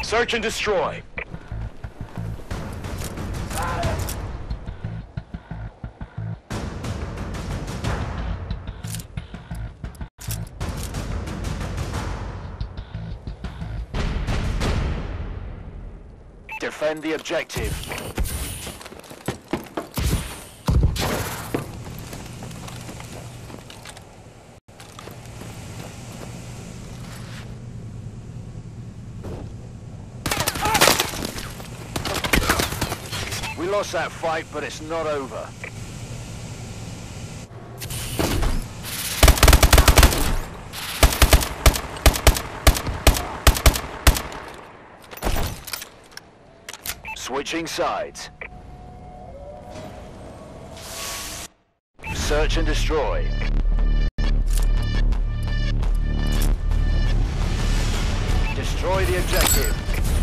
Search and destroy. Defend the objective. We lost that fight, but it's not over. Switching sides. Search and destroy. Destroy the objective.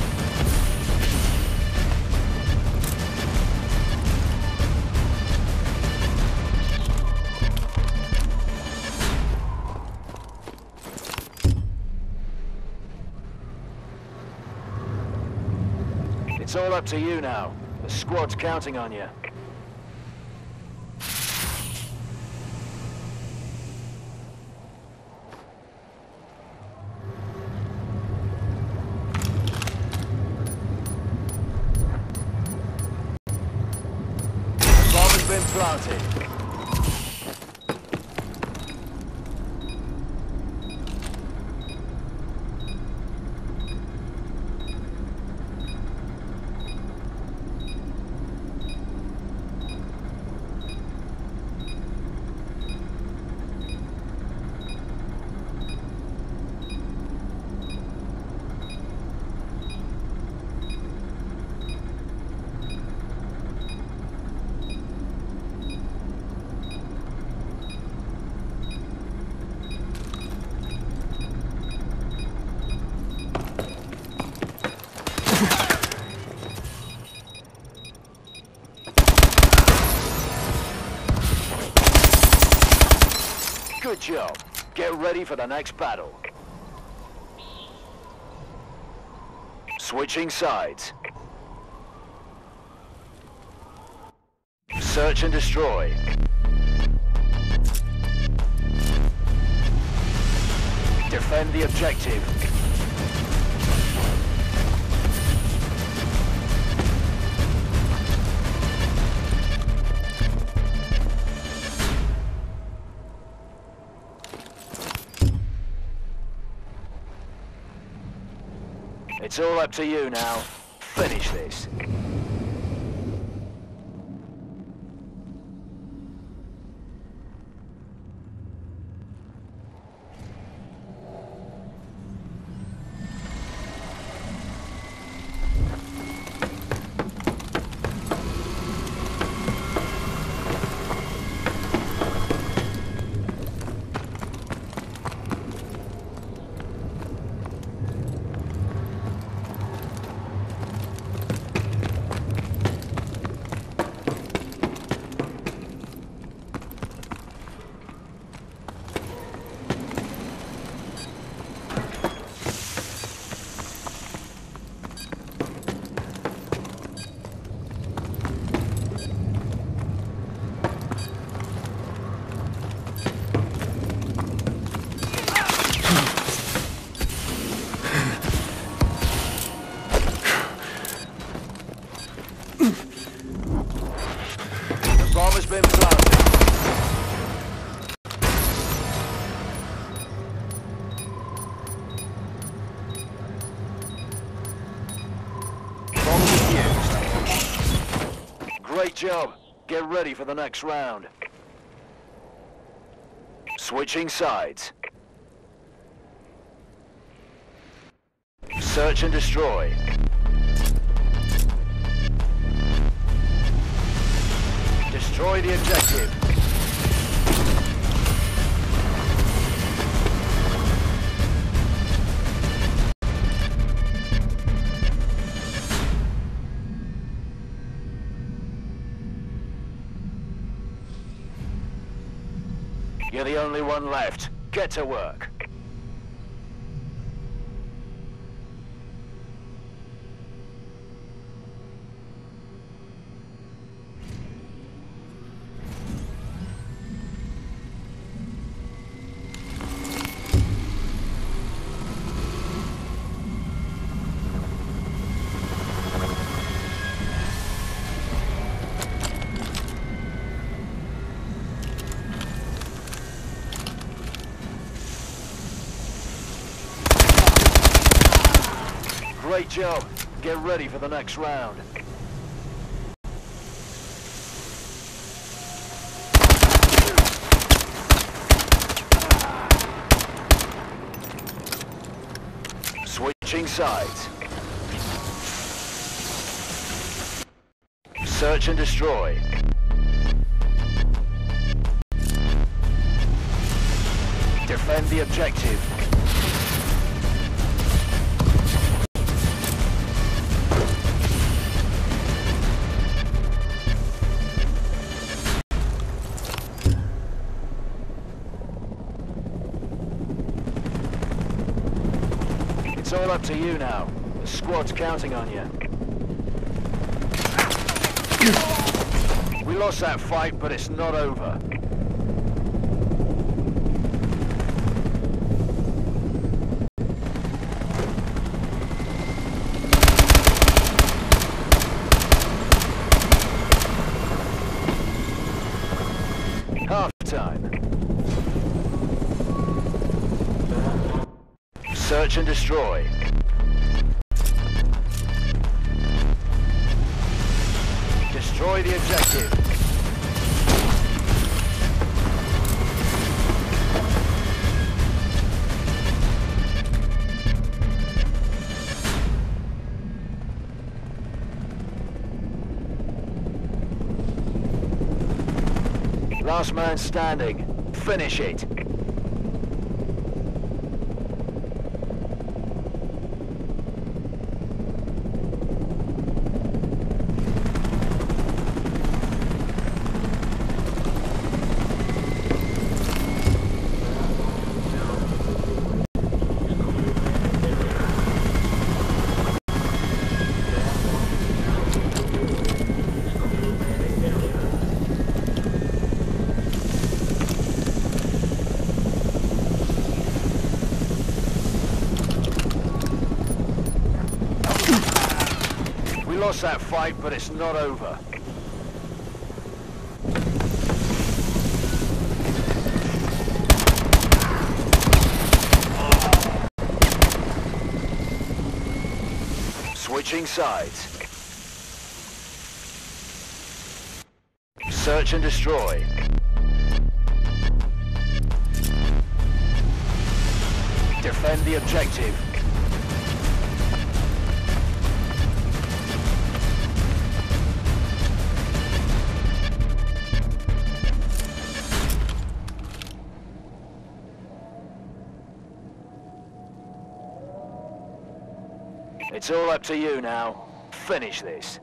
It's all up to you now. The squad's counting on you. The bomb has been planted. Good job. Get ready for the next battle. Switching sides. Search and destroy. Defend the objective. It's all up to you now. Finish this. Bomb has been planted. Bomb defused. Great job. Get ready for the next round. Switching sides. Search and destroy. Destroy the objective. You're the only one left. Get to work. Great job. Get ready for the next round. Switching sides. Search and destroy. Defend the objective. It's all up to you now. The squad's counting on you. We lost that fight, but it's not over. Half-time. Search and destroy. Destroy the objective. Last man standing. Finish it. We lost that fight, but it's not over. Switching sides. Search and destroy. Defend the objective. It's all up to you now. Finish this.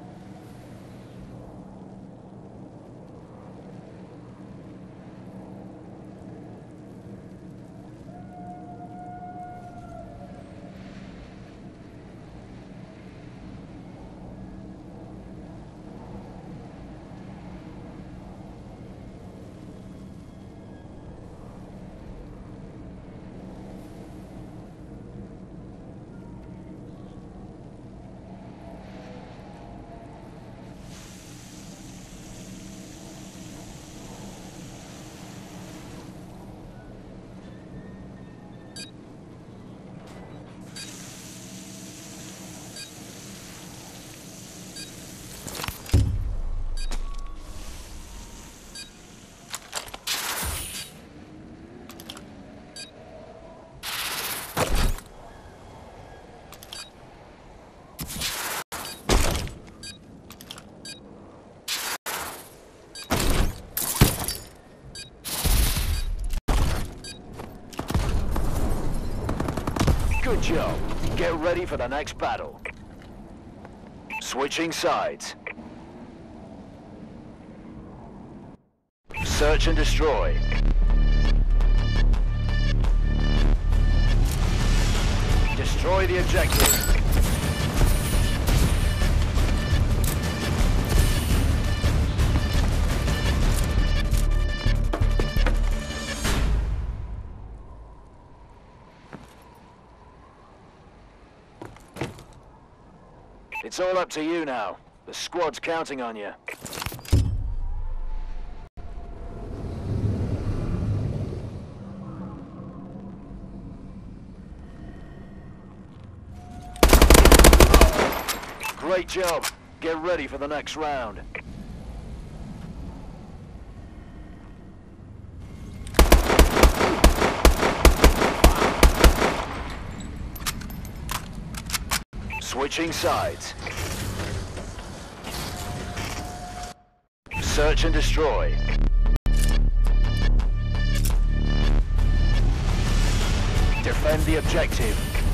Good job. Get ready for the next battle. Switching sides. Search and destroy. Destroy the objective. It's all up to you now. The squad's counting on you. Great job. Get ready for the next round. Switching sides. Search and destroy. Defend the objective.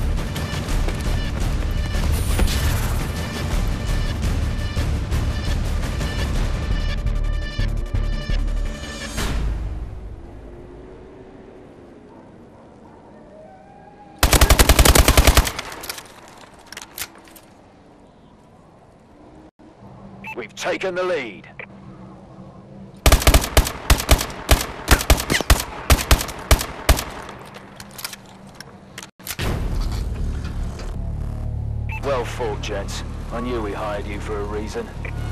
We've taken the lead. Well fought, gents. I knew we hired you for a reason.